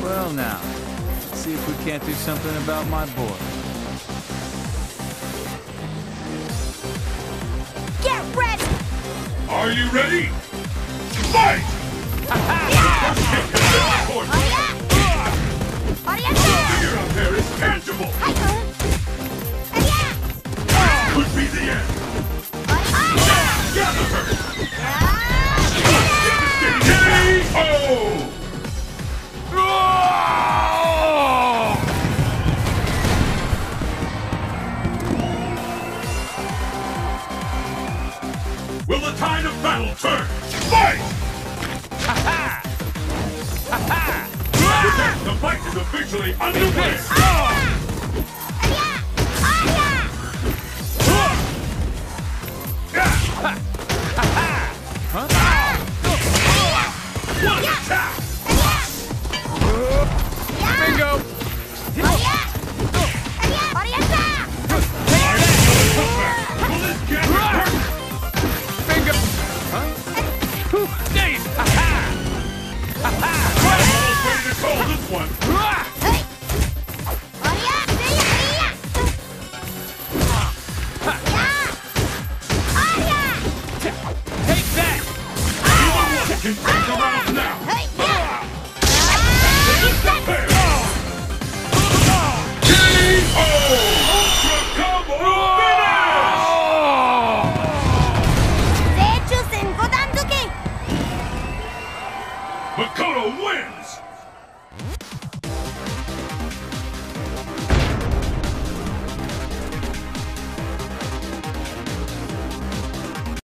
Well now, let's see if we can't do something about my boy. Get ready! Are you ready? Fight! Figure out there is tangible! Could be the end! Gather her! K.O. Will the tide of battle turn? Fight! With that, the fight is officially underway! What an attack! Bingo! Will this get hurt? Bingo! Huh? Dave! Almost ready to call this one! Take that! Either one can take the round now!